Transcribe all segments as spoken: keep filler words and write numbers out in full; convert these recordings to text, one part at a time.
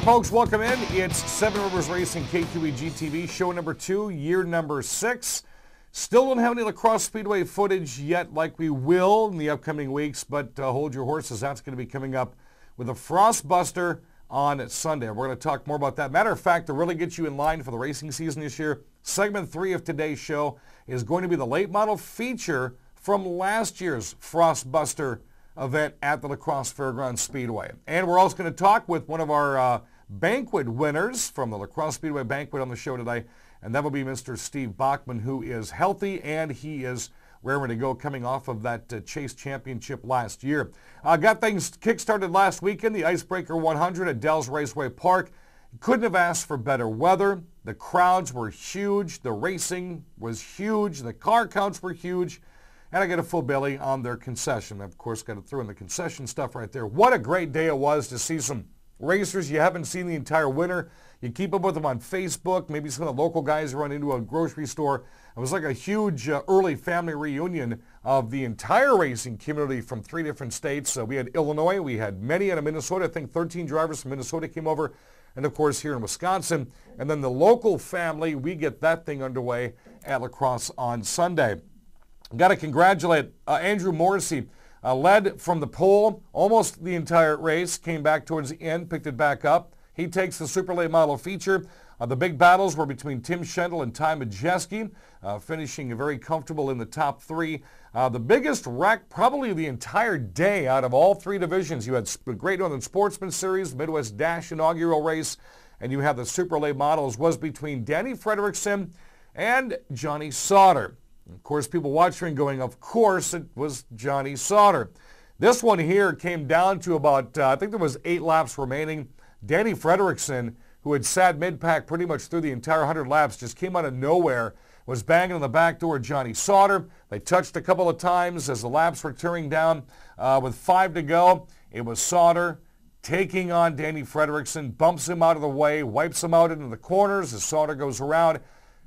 folks, welcome in. It's Seven Rivers Racing K Q E G T V, show number two, year number six. Still don't have any La Crosse Speedway footage yet, like we will in the upcoming weeks, but uh, hold your horses. That's going to be coming up with a Frostbuster on Sunday. We're going to talk more about that. Matter of fact, to really get you in line for the racing season this year, segment three of today's show is going to be the late model feature from last year's Frostbuster event at the La Crosse Fairgrounds Speedway. And we're also going to talk with one of our uh, banquet winners from the La Crosse Speedway Banquet on the show today, and that will be Mister Steve Bachman, who is healthy and he is raring to go coming off of that uh, Chase Championship last year. Uh, got things kick-started last weekend, the Icebreaker one hundred at Dells Raceway Park. Couldn't have asked for better weather. The crowds were huge. The racing was huge. The car counts were huge. And I got a full belly on their concession. Of course, got to throw in the concession stuff right there. What a great day it was to see some racers you haven't seen the entire winter. You keep up with them on Facebook. Maybe some of the local guys run into a grocery store. It was like a huge uh, early family reunion of the entire racing community from three different states. So we had Illinois. We had many out of Minnesota. I think thirteen drivers from Minnesota came over. And, of course, here in Wisconsin. And then the local family, we get that thing underway at La Crosse on Sunday. Got to congratulate uh, Andrew Morrissey, uh, led from the pole almost the entire race, came back towards the end, picked it back up. He takes the super late model feature. Uh, the big battles were between Tim Schendel and Ty Majeski, uh, finishing very comfortable in the top three. Uh, the biggest wreck probably the entire day out of all three divisions. You had the Great Northern Sportsman Series, the Midwest Dash inaugural race, and you have the super late models, was between Danny Frederickson and Johnny Sauter. Of course, people watching going, of course, it was Johnny Sauter. This one here came down to about, uh, I think there was eight laps remaining. Danny Frederickson, who had sat mid-pack pretty much through the entire one hundred laps, just came out of nowhere, was banging on the back door of Johnny Sauter. They touched a couple of times as the laps were tearing down. Uh, with five to go, it was Sauter taking on Danny Frederickson, bumps him out of the way, wipes him out into the corners as Sauter goes around.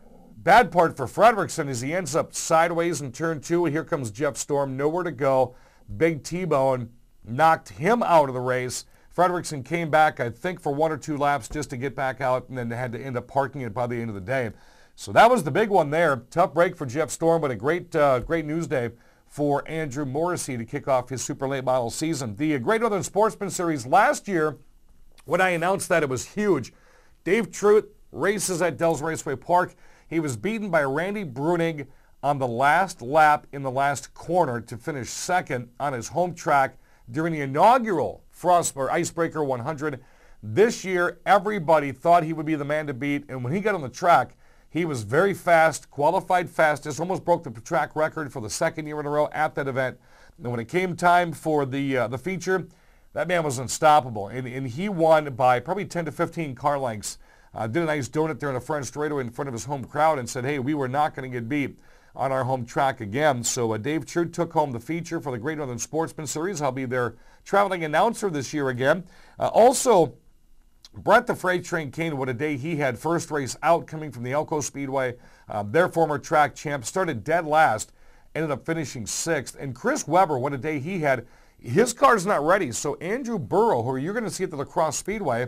Bad part for Frederickson is he ends up sideways in turn two. Here comes Jeff Storm, nowhere to go. Big T-bone knocked him out of the race. Frederickson came back, I think, for one or two laps just to get back out, and then had to end up parking it by the end of the day. So that was the big one there. Tough break for Jeff Storm, but a great, uh, great news day for Andrew Morrissey to kick off his super late model season. The Great Northern Sportsman Series last year, when I announced that, it was huge. Dave Truitt races at Dells Raceway Park. He was beaten by Randy Brunig on the last lap in the last corner to finish second on his home track during the inaugural Frost or Icebreaker one hundred. This year, everybody thought he would be the man to beat, and when he got on the track, he was very fast, qualified fastest, almost broke the track record for the second year in a row at that event. And when it came time for the uh, the feature, that man was unstoppable, and, and he won by probably ten to fifteen car lengths. Uh, did a nice donut there in the front straightaway in front of his home crowd and said, hey, we were not going to get beat on our home track again. So uh, Dave Truitt took home the feature for the Great Northern Sportsman Series. I'll be their traveling announcer this year again. Uh, also, Brett the Freight Train Kane, what a day he had. First race out coming from the Elko Speedway. Uh, their former track champ started dead last, ended up finishing sixth. And Chris Webber, what a day he had. His car's not ready. So Andrew Burrow, who you're going to see at the La Crosse Speedway,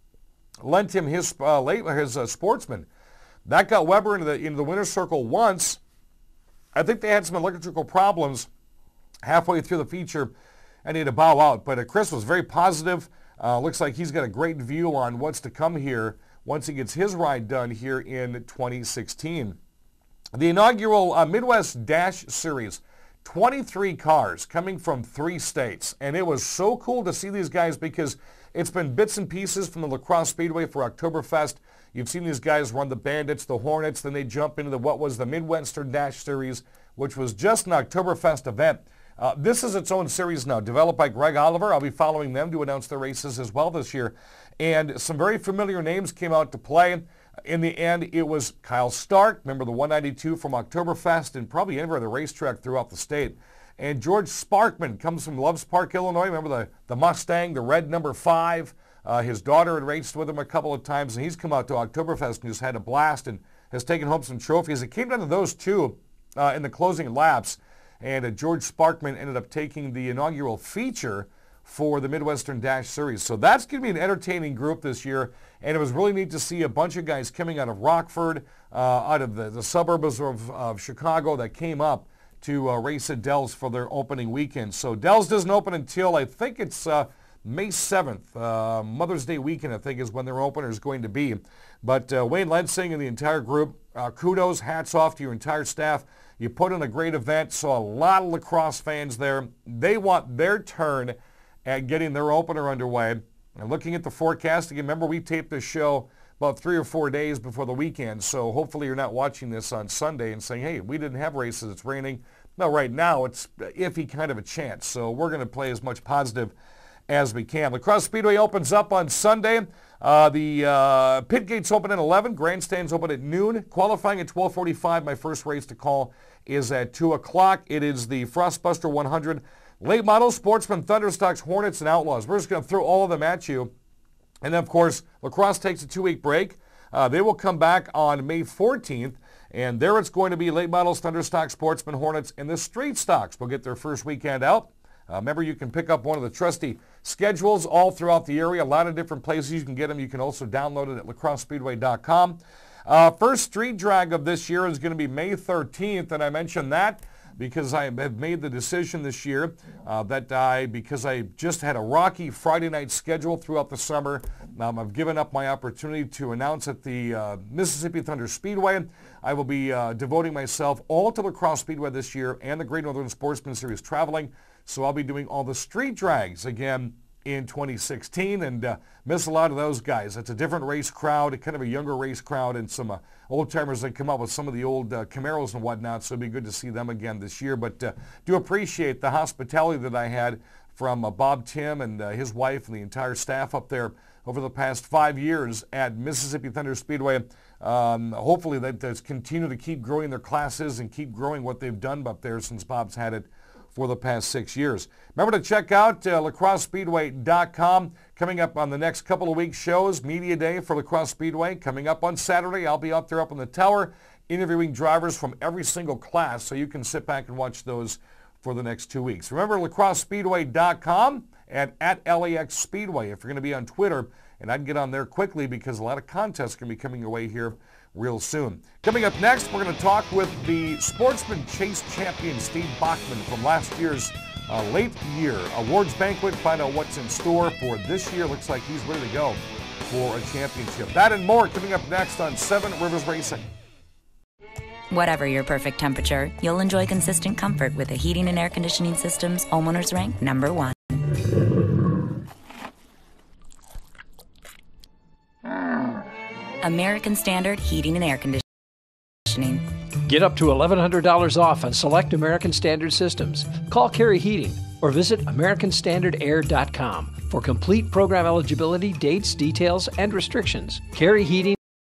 lent him his uh, late, his uh, Sportsman. That got Weber into the into the winner's circle once. I think they had some electrical problems halfway through the feature, and he had to bow out. But uh, Chris was very positive. Uh, looks like he's got a great view on what's to come here once he gets his ride done here in twenty sixteen. The inaugural uh, Midwest Dash Series, twenty-three cars coming from three states, and it was so cool to see these guys because it's been bits and pieces from the La Crosse Speedway for Oktoberfest. You've seen these guys run the Bandits, the Hornets, then they jump into the what was the Midwestern Dash Series, which was just an Oktoberfest event. Uh, this is its own series now, developed by Greg Oliver. I'll be following them to announce their races as well this year. And some very familiar names came out to play. In the end, it was Kyle Stark, remember the one ninety-two from Oktoberfest, and probably every other racetrack throughout the state. And George Sparkman comes from Loves Park, Illinois. Remember the, the Mustang, the red number five? Uh, his daughter had raced with him a couple of times, and he's come out to Oktoberfest and just had a blast and has taken home some trophies. It came down to those two uh, in the closing laps, and uh, George Sparkman ended up taking the inaugural feature for the Midwestern Dash Series. So that's going to be an entertaining group this year, and it was really neat to see a bunch of guys coming out of Rockford, uh, out of the, the suburbs of, of Chicago that came up to uh, race at Dells for their opening weekend. So Dells doesn't open until, I think it's uh, May seventh, uh, Mother's Day weekend, I think is when their opener is going to be. But uh, Wayne Lensing and the entire group, uh, kudos, hats off to your entire staff. You put in a great event, saw a lot of lacrosse fans there. They want their turn at getting their opener underway. And looking at the forecast, again, remember we taped this show about three or four days before the weekend, so hopefully you're not watching this on Sunday and saying, hey, we didn't have races, it's raining. No, right now it's iffy kind of a chance, so we're going to play as much positive as we can. La Crosse Speedway opens up on Sunday. Uh, the uh, pit gates open at eleven, grandstands open at noon, qualifying at twelve forty-five. My first race to call is at two o'clock. It is the Frostbuster one hundred. Late models, Sportsmen, Thunderstocks, Hornets, and Outlaws. We're just going to throw all of them at you. And then, of course, La Crosse takes a two-week break. Uh, they will come back on May fourteenth, and there it's going to be late models, Thunderstocks, Sportsmen, Hornets, and the Street Stocks will get their first weekend out. Uh, remember, you can pick up one of the trusty schedules all throughout the area. A lot of different places you can get them. You can also download it at lacrosse speedway dot com. Uh, first street drag of this year is going to be May thirteenth, and I mentioned that because I have made the decision this year uh, that I, because I just had a rocky Friday night schedule throughout the summer, um, I've given up my opportunity to announce at the uh, Mississippi Thunder Speedway. I will be uh, devoting myself all to La Crosse Speedway this year and the Great Northern Sportsman Series traveling. So I'll be doing all the street drags again in twenty sixteen and uh, miss a lot of those guys. It's a different race crowd, kind of a younger race crowd, and some uh, old-timers that come up with some of the old uh, Camaros and whatnot, so it'll be good to see them again this year. But uh, do appreciate the hospitality that I had from uh, Bob Tim and uh, his wife and the entire staff up there over the past five years at Mississippi Thunder Speedway. Um, hopefully that does continue to keep growing their classes and keep growing what they've done up there since Bob's had it for the past six years. Remember to check out uh, lacrosse speedway dot com. Coming up on the next couple of weeks shows, Media Day for La Crosse Speedway. Coming up on Saturday, I'll be out there up on the tower interviewing drivers from every single class, so you can sit back and watch those for the next two weeks. Remember, lacrosse speedway dot com and at L A X Speedway if you're going to be on Twitter. And I'd get on there quickly because a lot of contests are going to be coming your way here real soon. Coming up next, we're going to talk with the Sportsman Chase champion, Steve Bachman, from last year's uh, late year awards banquet. Find out what's in store for this year. Looks like he's ready to go for a championship. That and more coming up next on Seven Rivers Racing. Whatever your perfect temperature, you'll enjoy consistent comfort with the heating and air conditioning systems homeowners rank number one. American Standard Heating and Air Conditioning. Get up to eleven hundred dollars off on select American Standard systems. Call Carey Heating or visit american standard air dot com for complete program eligibility, dates, details, and restrictions. Carey Heating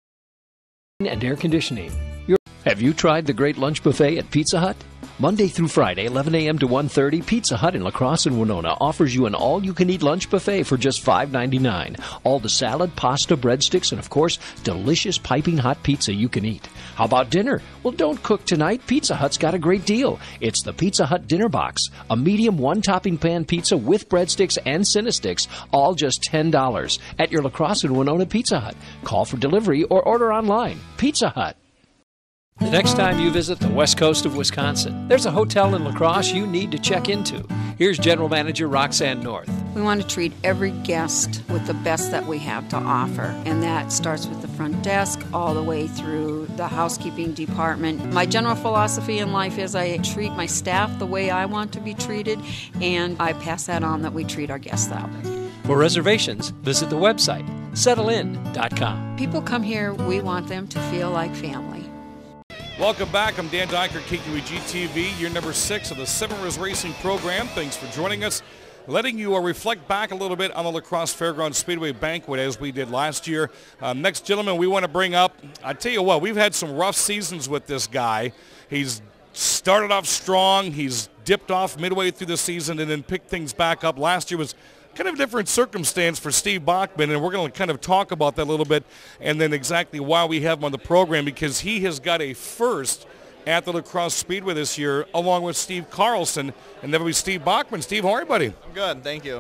and Air Conditioning. You're- Have you tried the great lunch buffet at Pizza Hut? Monday through Friday, eleven a.m. to one thirty, Pizza Hut in La Crosse and Winona offers you an all-you-can-eat lunch buffet for just five ninety-nine. All the salad, pasta, breadsticks, and of course, delicious piping hot pizza you can eat. How about dinner? Well, don't cook tonight. Pizza Hut's got a great deal. It's the Pizza Hut Dinner Box, a medium one-topping pan pizza with breadsticks and Cinesticks, all just ten dollars at your La Crosse and Winona Pizza Hut. Call for delivery or order online. Pizza Hut. The next time you visit the west coast of Wisconsin, there's a hotel in La Crosse you need to check into. Here's General Manager Roxanne North. We want to treat every guest with the best that we have to offer, and that starts with the front desk all the way through the housekeeping department. My general philosophy in life is I treat my staff the way I want to be treated, and I pass that on that we treat our guests that way. For reservations, visit the website, settle in dot com. People come here, we want them to feel like family. Welcome back. I'm Dan Dyker, K Q E G T V, year number six of the Seven Rivers Racing program. Thanks for joining us, letting you uh, reflect back a little bit on the La Crosse Fairgrounds Speedway Banquet as we did last year. Uh, next gentleman we want to bring up, I tell you what, we've had some rough seasons with this guy. He's started off strong. He's dipped off midway through the season and then picked things back up. Last year was kind of a different circumstance for Steve Bachman, and we're going to kind of talk about that a little bit and then exactly why we have him on the program, because he has got a first at the La Crosse Speedway this year along with Steve Carlson, and that will be Steve Bachman. Steve, how are you, buddy? I'm good, thank you.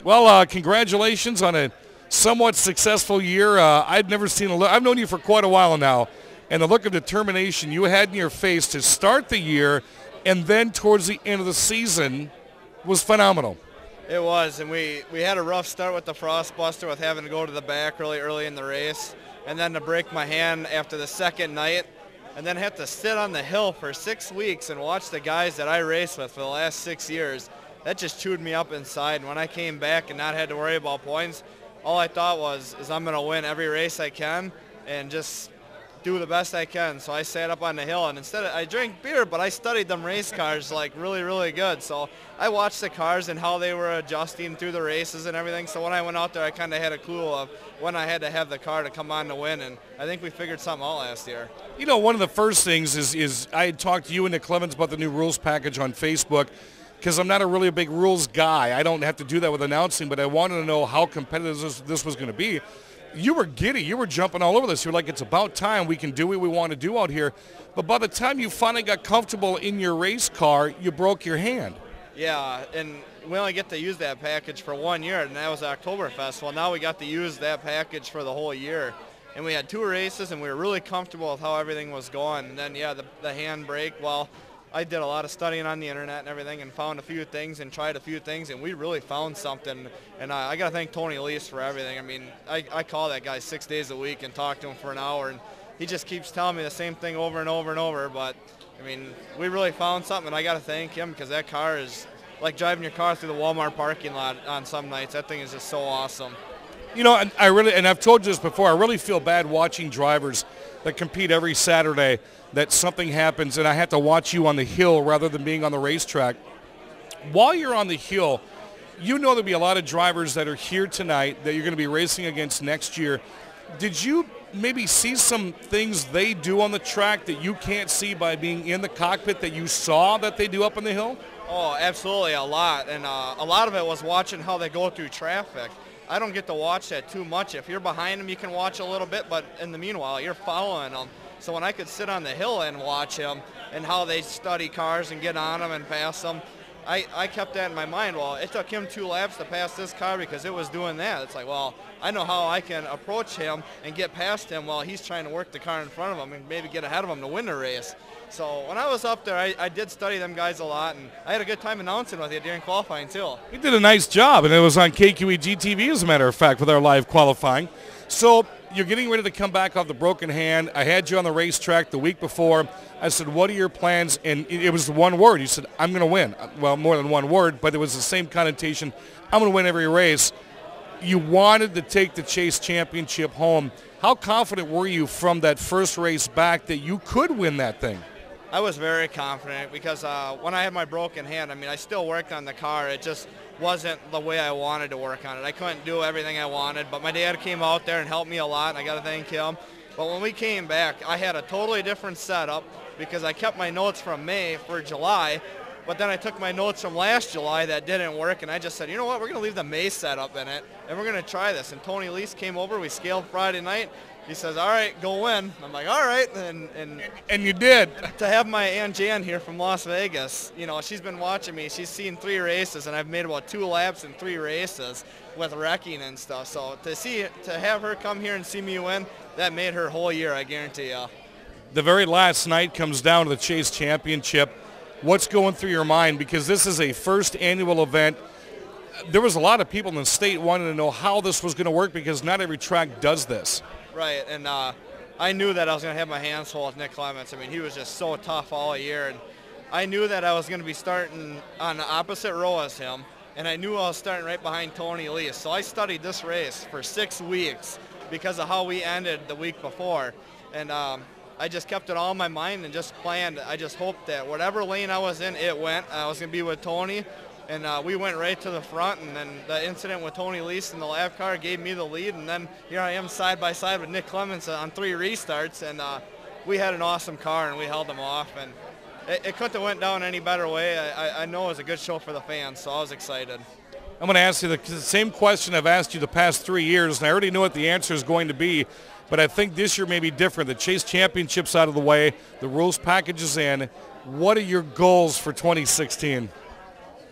Well, uh, congratulations on a somewhat successful year. Uh, I've never seen a look. I've known you for quite a while now, and the look of determination you had in your face to start the year and then towards the end of the season was phenomenal. It was, and we, we had a rough start with the Frostbuster with having to go to the back really early in the race, and then to break my hand after the second night, and then have to sit on the hill for six weeks and watch the guys that I raced with for the last six years. That just chewed me up inside, and when I came back and not had to worry about points, all I thought was is I'm going to win every race I can and just do the best I can. So I sat up on the hill, and instead of, I drank beer, but I studied them race cars like really, really good. So I watched the cars and how they were adjusting through the races and everything. So when I went out there, I kind of had a clue of when I had to have the car to come on to win, and I think we figured something out last year. You know, one of the first things is, is I had talked to you and Nick Clemens about the new rules package on Facebook, because I'm not a really a big rules guy. I don't have to do that with announcing, but I wanted to know how competitive this, this was going to be. You were giddy. You were jumping all over this. You were like, it's about time we can do what we want to do out here. But by the time you finally got comfortable in your race car, you broke your hand. Yeah, and we only get to use that package for one year, and that was Oktoberfest. Well, now we got to use that package for the whole year. And we had two races, and we were really comfortable with how everything was going. And then, yeah, the, the hand brake, well, I did a lot of studying on the internet and everything and found a few things and tried a few things, and we really found something. And I, I got to thank Tony Lease for everything. I mean, I, I call that guy six days a week and talk to him for an hour, and he just keeps telling me the same thing over and over and over. But, I mean, we really found something, and I got to thank him, because that car is like driving your car through the Walmart parking lot on some nights. That thing is just so awesome. You know, I, I really, and I've told you this before, I really feel bad watching drivers that compete every Saturday that something happens and I have to watch you on the hill rather than being on the racetrack. While you're on the hill, you know there'll be a lot of drivers that are here tonight that you're going to be racing against next year. Did you maybe see some things they do on the track that you can't see by being in the cockpit that you saw that they do up on the hill? Oh, absolutely, a lot. And uh, a lot of it was watching how they go through traffic. I don't get to watch that too much. If you're behind them, you can watch a little bit, but in the meanwhile, you're following them. So when I could sit on the hill and watch them and how they study cars and get on them and pass them, I, I kept that in my mind. Well, it took him two laps to pass this car because it was doing that. It's like, well, I know how I can approach him and get past him while he's trying to work the car in front of him and maybe get ahead of him to win the race. So when I was up there, I, I did study them guys a lot, and I had a good time announcing with you during qualifying, too. You did a nice job, and it was on K Q E G T V, as a matter of fact, with our live qualifying. So you're getting ready to come back off the broken hand. I had you on the racetrack the week before. I said, what are your plans? And it was one word. You said, I'm going to win. Well, more than one word, but it was the same connotation. I'm going to win every race. You wanted to take the Chase Championship home. How confident were you from that first race back that you could win that thing? I was very confident because uh, when I had my broken hand, I mean, I still worked on the car. It just wasn't the way I wanted to work on it. I couldn't do everything I wanted, but my dad came out there and helped me a lot, and I got to thank him. But when we came back, I had a totally different setup because I kept my notes from May for July, but then I took my notes from last July that didn't work, and I just said, you know what, we're going to leave the May setup in it, and we're going to try this. And Tony Lease came over. We scaled Friday night. He says, all right, go win. I'm like, all right. And and, and you did. To have my Aunt Jan here from Las Vegas, you know, she's been watching me. She's seen three races, and I've made about two laps in three races with wrecking and stuff. So to see, to have her come here and see me win, that made her whole year, I guarantee you. The very last night comes down to the Chase Championship. What's going through your mind? Because this is a first annual event. There was a lot of people in the state wanting to know how this was going to work because not every track does this. Right, and uh, I knew that I was going to have my hands full with Nick Clemens. I mean, he was just so tough all year, and I knew that I was going to be starting on the opposite row as him, and I knew I was starting right behind Tony Lease. So I studied this race for six weeks because of how we ended the week before, and um, I just kept it all in my mind and just planned. I just hoped that whatever lane I was in, it went. I was going to be with Tony. And uh, we went right to the front, and then the incident with Tony Lease in the lap car gave me the lead, and then here I am side by side with Nick Clemens on three restarts, and uh, we had an awesome car, and we held them off, and it, it couldn't have went down any better way. I, I know it was a good show for the fans, so I was excited. I'm going to ask you the same question I've asked you the past three years, and I already know what the answer is going to be, but I think this year may be different. The Chase Championship's out of the way, the rules package is in. What are your goals for twenty sixteen?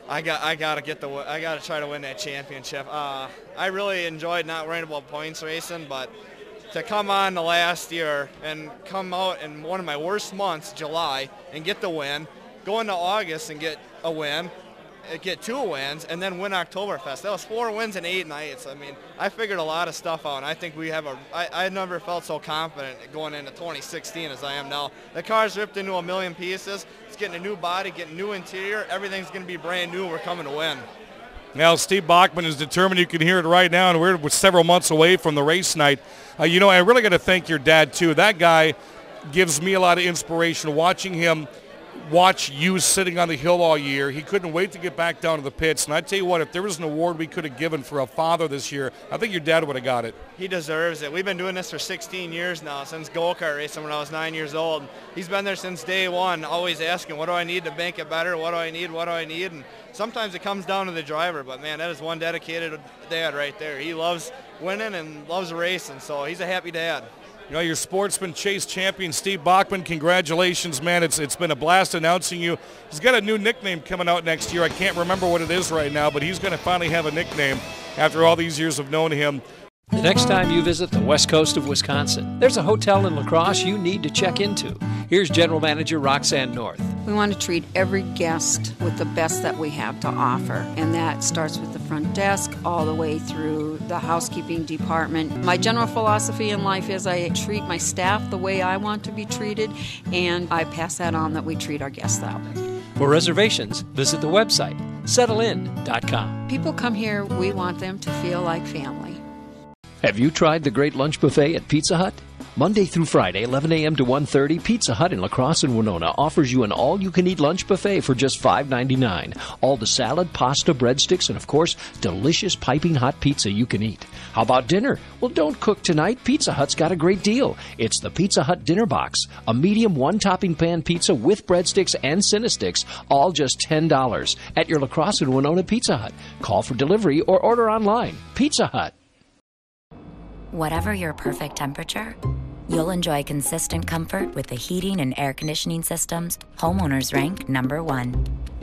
I got I got to get the I got to try to win that championship. Uh, I really enjoyed not worrying about points racing, but to come on the last year and come out in one of my worst months, July, and get the win, go into August and get a win, get two wins, and then win Oktoberfest. That was four wins in eight nights. I mean, I figured a lot of stuff out, and I think we have a I, I never felt so confident going into twenty sixteen as I am now. The car's ripped into a million pieces. It's getting a new body, getting new interior. Everything's going to be brand new. We're coming to win. Now, Steve Bachman is determined. You can hear it right now, and we're several months away from the race night. Uh, you know, I really got to thank your dad, too. That guy gives me a lot of inspiration. Watching him watch you sitting on the hill all year, he couldn't wait to get back down to the pits. And I tell you what, if there was an award we could have given for a father this year, I think your dad would have got it. He deserves it. We've been doing this for sixteen years now, since go-kart racing when I was nine years old. He's been there since day one, always asking, what do I need to make it better? What do I need? What do I need? And sometimes it comes down to the driver, but man, that is one dedicated dad right there. He loves winning and loves racing, so he's a happy dad. You know, your Sportsman Chase champion, Steve Bachman, congratulations, man. It's It's been a blast announcing you. He's got a new nickname coming out next year. I can't remember what it is right now, but he's going to finally have a nickname after all these years of knowing him. The next time you visit the west coast of Wisconsin, there's a hotel in La Crosse you need to check into. Here's General Manager Roxanne North. We want to treat every guest with the best that we have to offer, and that starts with the front desk all the way through the housekeeping department. My general philosophy in life is I treat my staff the way I want to be treated, and I pass that on that we treat our guests that way. For reservations, visit the website, settle in dot com. People come here, we want them to feel like family. Have you tried the great lunch buffet at Pizza Hut? Monday through Friday, eleven a.m. to one thirty, Pizza Hut in La Crosse and Winona offers you an all-you-can-eat lunch buffet for just five ninety-nine. All the salad, pasta, breadsticks, and of course, delicious piping hot pizza you can eat. How about dinner? Well, don't cook tonight. Pizza Hut's got a great deal. It's the Pizza Hut Dinner Box, a medium one-topping pan pizza with breadsticks and Cinesticks, all just ten dollars at your La Crosse and Winona Pizza Hut. Call for delivery or order online. Pizza Hut. Whatever your perfect temperature, you'll enjoy consistent comfort with the heating and air conditioning systems homeowners rank number one.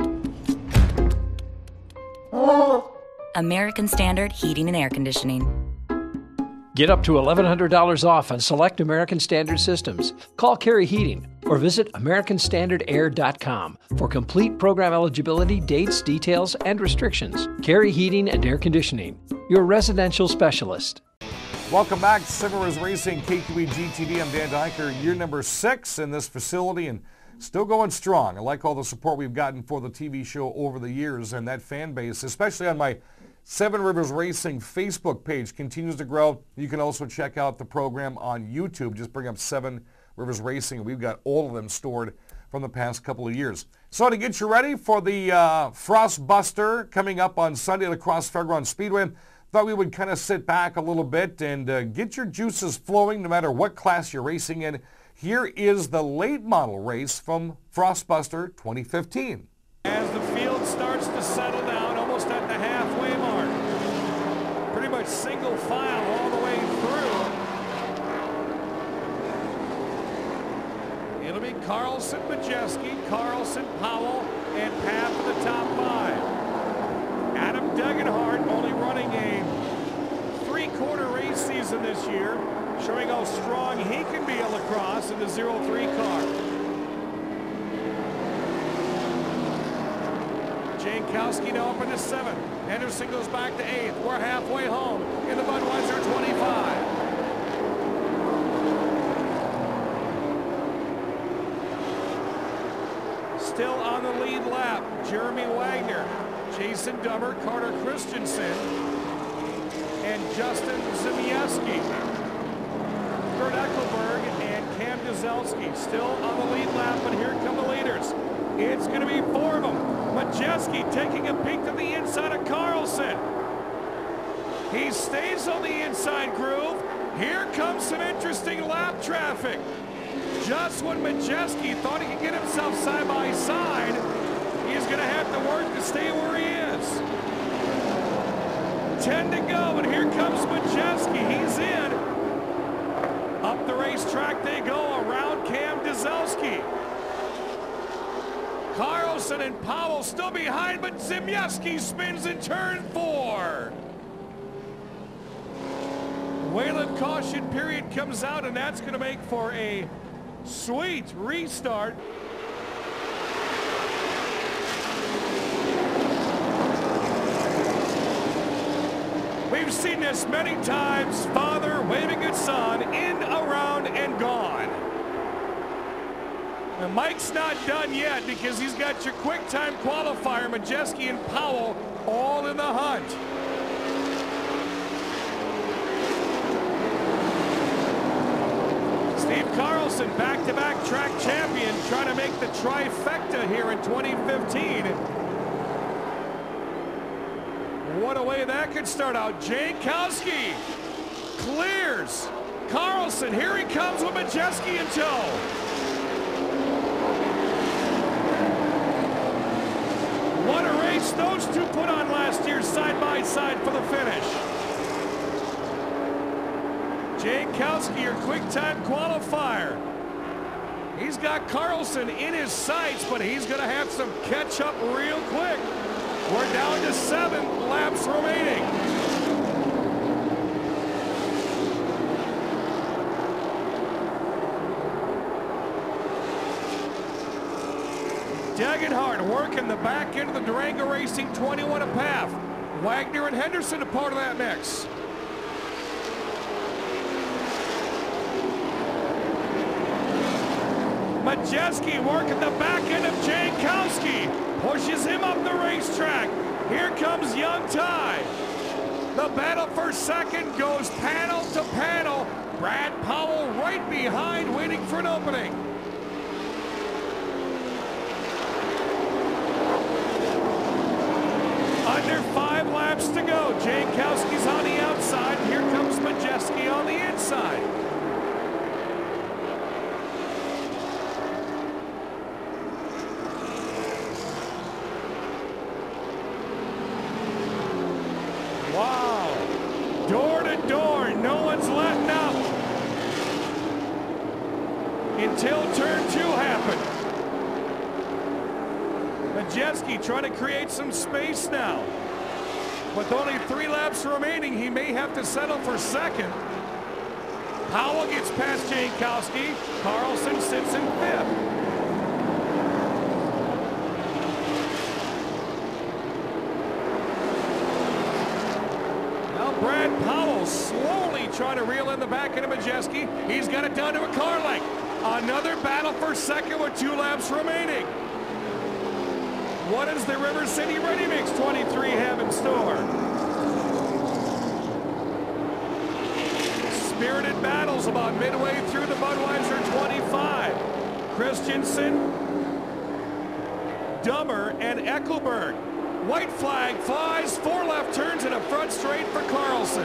American Standard Heating and Air Conditioning. Get up to eleven hundred dollars off on select American Standard systems. Call Carey Heating or visit American Standard Air dot com for complete program eligibility, dates, details, and restrictions. Carey Heating and Air Conditioning, your residential specialist. Welcome back to Seven Rivers Racing, K Q E G T V. I'm Dan Dyker, year number six in this facility and still going strong. I like all the support we've gotten for the T V show over the years, and that fan base, especially on my Seven Rivers Racing Facebook page, continues to grow. You can also check out the program on YouTube. Just bring up Seven Rivers Racing. We've got all of them stored from the past couple of years. So to get you ready for the uh, Frostbuster coming up on Sunday at the Crosse Speedway, thought we would kind of sit back a little bit and uh, get your juices flowing no matter what class you're racing in. Here is the late model race from Frostbuster twenty fifteen. As the field starts to settle down, almost at the halfway mark, pretty much single file all the way through. It'll be Carlson, Majeski, Carlson, Powell, and Path to the top five. Adam Degenhardt only running a three-quarter race season this year, showing how strong he can be at La Crosse in the zero three car. Jankowski now up into seventh. Henderson goes back to eighth. We're halfway home in the Budweiser twenty-five. Still on the lead lap, Jeremy Wagner, Jason Dummer, Carter Christensen, and Justin Zemieski. Kurt Eckelberg and Cam Gazelski still on the lead lap, but here come the leaders. It's going to be four of them. Majeski taking a peek to the inside of Carlson. He stays on the inside groove. Here comes some interesting lap traffic. Just when Majeski thought he could get himself side by side, he's going to have to work to stay where he is. ten to go, and here comes Majeski. He's in. Up the racetrack they go around Cam Gazelski. Carlson and Powell still behind, but Zimieski spins in turn four. Wayland caution period comes out, and that's going to make for a sweet restart. We've seen this many times. Father waving at son, in, around, and gone. Now, Mike's not done yet because he's got your quick time qualifier, Majeski and Powell, all in the hunt. Steve Carlson, back-to-back track champion, trying to make the trifecta here in twenty fifteen. What a way that could start out. Jankowski clears. Carlson, here he comes with Majeski in tow. What a race those two put on last year side by side for the finish. Jankowski, your quick time qualifier. He's got Carlson in his sights, but he's going to have some catch up real quick. We're down to seven laps remaining. Degenhardt working the back end of the Durango Racing twenty-one a path. Wagner and Henderson a part of that mix. Majeski working the back end of Jankowski. Pushes him up the racetrack. Here comes Young Ty. The battle for second goes panel to panel. Brad Powell right behind, waiting for an opening. Under five laps to go. Jankowski's on the outside. Here comes Majeski on the inside. Wow. Door to door. No one's letting up. Until turn two happened. Majeski trying to create some space now. With only three laps remaining, he may have to settle for second. Powell gets past Jankowski. Carlson sits in fifth. Now Brad Powell slowly trying to reel in the back end of Majeski. He's got it down to a car length. Another battle for second with two laps remaining. What does the River City Ready Mix twenty-three have in store? Spirited battles about midway through the Budweiser twenty-five. Christensen, Dummer, and Eckelberg. White flag flies, four left turns and a front straight for Carlson.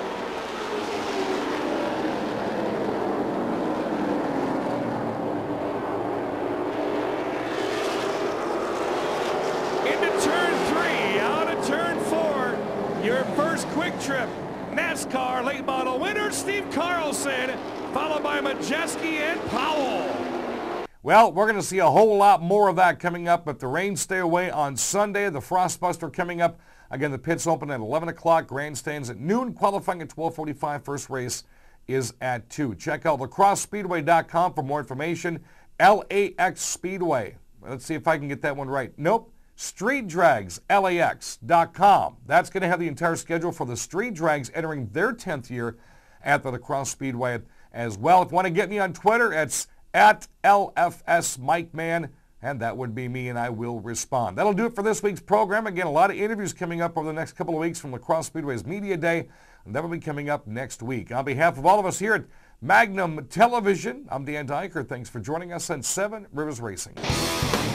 Your first quick trip NASCAR late model winner, Steve Carlson, followed by Majeski and Powell. Well, we're going to see a whole lot more of that coming up, but the rain stay away on Sunday. The Frostbuster coming up. Again, the pits open at eleven o'clock, grandstands at noon, qualifying at twelve forty-five. First race is at two. Check out lacrosse speedway dot com for more information. L A X Speedway. Let's see if I can get that one right. Nope. street drags L A X dot com. That's going to have the entire schedule for the Street Drags entering their tenth year at the Lacrosse Speedway as well. If you want to get me on Twitter, it's at L F S Mike Man, and that would be me, and I will respond. That'll do it for this week's program. Again, a lot of interviews coming up over the next couple of weeks from Lacrosse Speedway's Media Day, and that will be coming up next week. On behalf of all of us here at Magnum Television, I'm Dan Dyker. Thanks for joining us on Seven Rivers Racing.